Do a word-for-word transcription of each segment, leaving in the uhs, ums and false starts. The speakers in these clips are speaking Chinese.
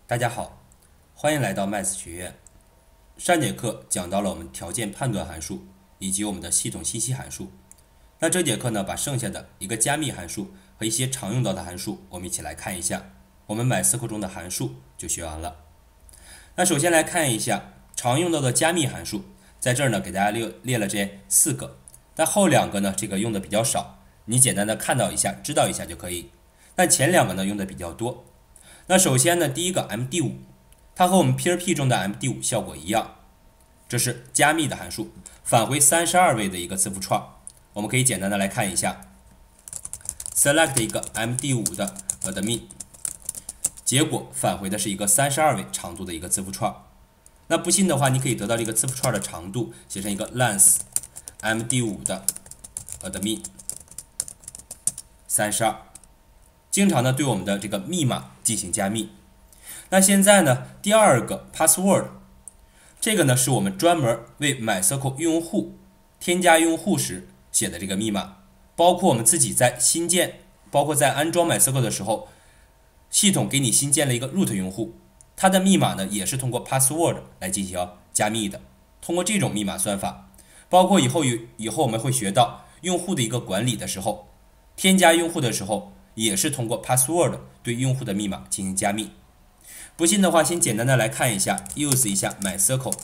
大家好，欢迎来到 Math 学院。上节课讲到了我们条件判断函数以及我们的系统信息函数。那这节课呢，把剩下的一个加密函数和一些常用到的函数，我们一起来看一下。我们 MySQL 中的函数就学完了。那首先来看一下常用到的加密函数，在这儿呢给大家列列了这四个，但后两个呢这个用的比较少，你简单的看到一下，知道一下就可以。但前两个呢用的比较多。那首先呢，第一个 M D 五， 它和我们 P R P 中的 M D 五 效果一样，这是加密的函数，返回三十二位的一个字符串。我们可以简单的来看一下 ，select 一个 M D 五 的 admin， 结果返回的是一个三十二位长度的一个字符串。那不信的话，你可以得到这个字符串的长度，写成一个 length M D 五 的 admin 三十二。经常呢对我们的这个密码进行加密。那现在呢，第二个 password， 这个呢是我们专门为 MySQL 用户添加用户时写的这个密码，包括我们自己在新建，包括在安装 MySQL 的时候，系统给你新建了一个 root 用户，它的密码呢也是通过 password 来进行加密的。通过这种密码算法，包括以后以后我们会学到用户的一个管理的时候，添加用户的时候，也是通过 password 对用户的密码进行加密。不信的话，先简单的来看一下 use 一下 MySQL，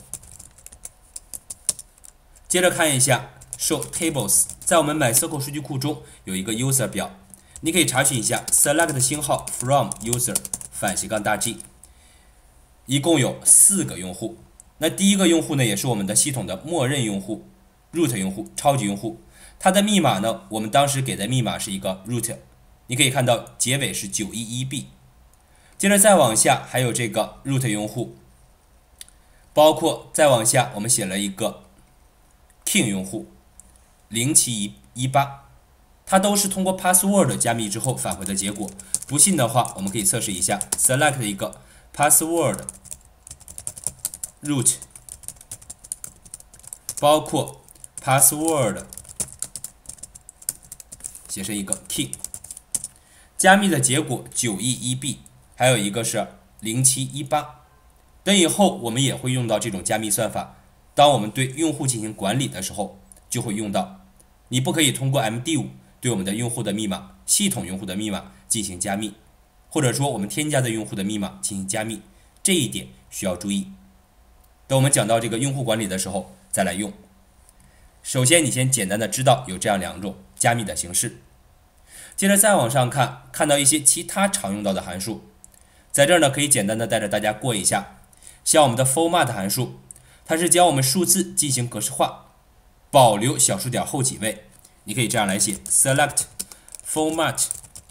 接着看一下 show tables， 在我们 MySQL 数据库中有一个 user 表，你可以查询一下 select 星号 from user 反斜杠大 G， 一共有四个用户。那第一个用户呢，也是我们的系统的默认用户 root 用户，超级用户，它的密码呢，我们当时给的密码是一个 root，你可以看到结尾是九一一 B， 接着再往下还有这个 root 用户，包括再往下我们写了一个 king 用户零七一八，它都是通过 password 加密之后返回的结果。不信的话，我们可以测试一下 select 一个 password root， 包括 password 写成一个 king，加密的结果九一一 B， 还有一个是零七一八。等以后我们也会用到这种加密算法，当我们对用户进行管理的时候就会用到。你不可以通过 M D 五 对我们的用户的密码，系统用户的密码进行加密，或者说我们添加的用户的密码进行加密，这一点需要注意。等我们讲到这个用户管理的时候再来用。首先你先简单的知道有这样两种加密的形式。接着再往上看，看到一些其他常用到的函数，在这儿呢可以简单的带着大家过一下。像我们的 format 函数，它是将我们数字进行格式化，保留小数点后几位。你可以这样来写 select format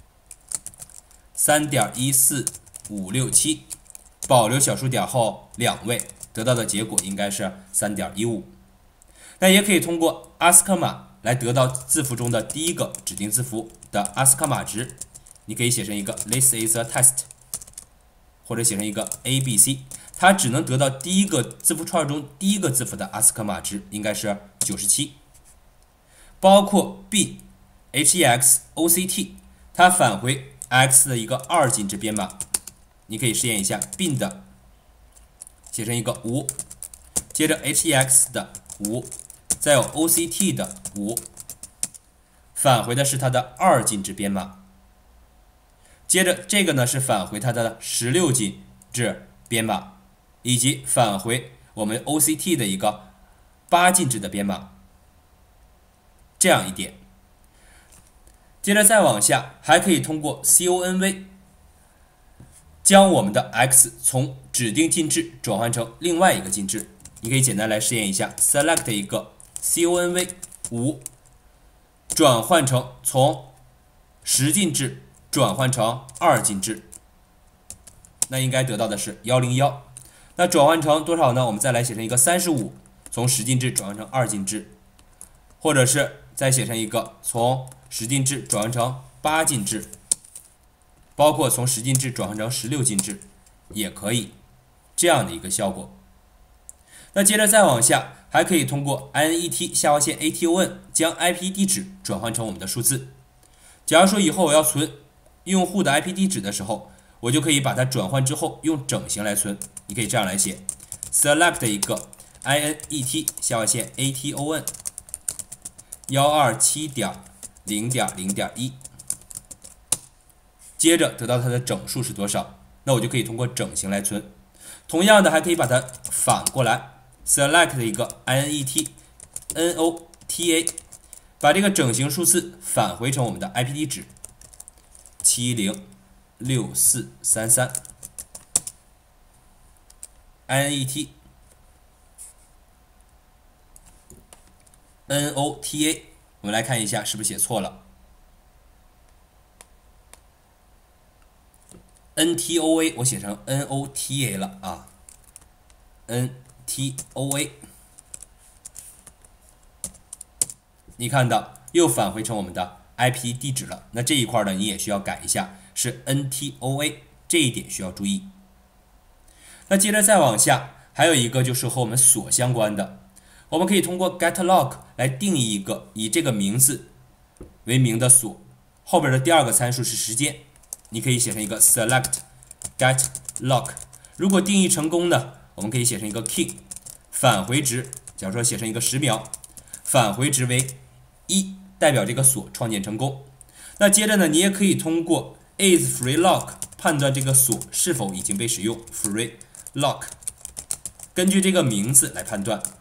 三点一四五六七， 保留小数点后两位，得到的结果应该是 三点一五。 那也可以通过 ask 码来得到字符中的第一个指定字符的 ask 码值，你可以写成一个 this is a test， 或者写成一个 A B C， 它只能得到第一个字符串中第一个字符的 ask 码值，应该是九十七。包括 B hex oct， 它返回 x 的一个二进制编码，你可以试验一下 bin 的写成一个五，接着 hex 的五，再有 oct 的五，返回的是它的二进制编码。接着这个呢是返回它的十六进制编码，以及返回我们 oct 的一个八进制的编码。这样一点。接着再往下，还可以通过 conv 将我们的 x 从指定进制转换成另外一个进制。你可以简单来试验一下 select 一个 conv 五， 转换成从十进制转换成二进制，那应该得到的是一零一。那转换成多少呢？我们再来写成一个三十五，从十进制转换成二进制，或者是再写成一个从十进制转换成八进制，包括从十进制转换成十六进制也可以，这样的一个效果。那接着再往下，还可以通过 inet 下划线 aton 将 I P 地址转换成我们的数字。假如说以后我要存用户的 I P 地址的时候， 我就可以把它转换之后用整形来存。你可以这样来写 ：select 一个 int 下划线 aton 一二七点零点零点一，接着得到它的整数是多少？那我就可以通过整形来存。同样的，还可以把它反过来 ，select 一个 init nota， 把这个整形数字返回成我们的 I P 地址七零六四三三 init nota， 我们来看一下是不是写错了。ntoa 我写成 nota 了啊 ，ntoa， 你看到又返回成我们的 I P 地址了。那这一块呢，你也需要改一下，是 ntoa， 这一点需要注意。那接着再往下，还有一个就是和我们锁相关的，我们可以通过 getLock 来定义一个以这个名字为名的锁，后边的第二个参数是时间。你可以写成一个 select getLock， 如果定义成功呢，我们可以写成一个 king， 返回值，假如说写成一个十秒，返回值为一，代表这个锁创建成功。那接着呢，你也可以通过 isFreeLock 判断这个锁是否已经被使用 ，freeLock 根据这个名字来判断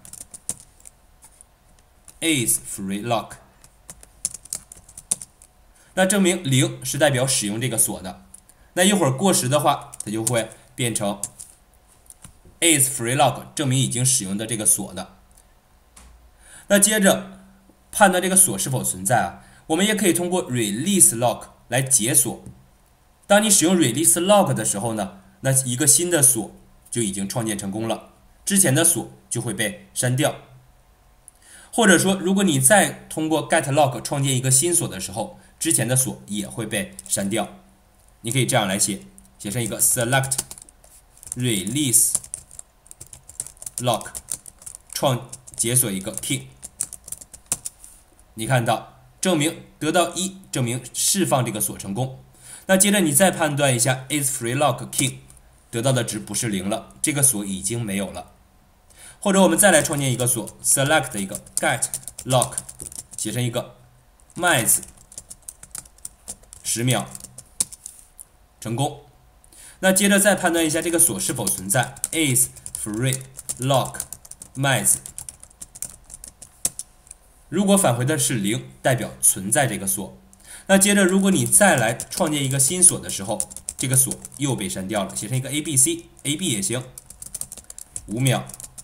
isFreeLock。那证明零是代表使用这个锁的，那一会儿过时的话，它就会变成 isFreeLock 证明已经使用的这个锁的。那接着判断这个锁是否存在啊，我们也可以通过 releaseLock 来解锁。当你使用 releaseLock 的时候呢，那一个新的锁就已经创建成功了，之前的锁就会被删掉。或者说，如果你再通过 getLock 创建一个新锁的时候，之前的锁也会被删掉。你可以这样来写，写成一个 select release lock 创解锁一个 king。你看到证明得到一，证明释放这个锁成功。那接着你再判断一下 isFreeLock king 得到的值不是零了，这个锁已经没有了。或者我们再来创建一个锁 select 一个 getLock 写成一个 max十秒，成功。那接着再判断一下这个锁是否存在 isFreeLock max， 如果返回的是零，代表存在这个锁。那接着如果你再来创建一个新锁的时候，这个锁又被删掉了，写成一个 abc ab 也行，五秒。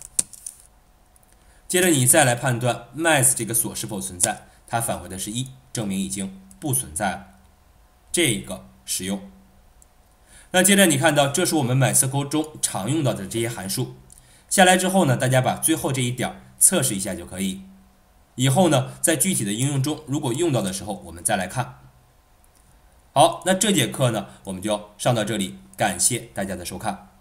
接着你再来判断 max 这个锁是否存在，它返回的是一，证明已经不存在了。这个使用。那接着你看到，这是我们 MySQL 中常用到的这些函数。下来之后呢，大家把最后这一点测试一下就可以。以后呢，在具体的应用中，如果用到的时候，我们再来看。好，那这节课呢，我们就上到这里，感谢大家的收看。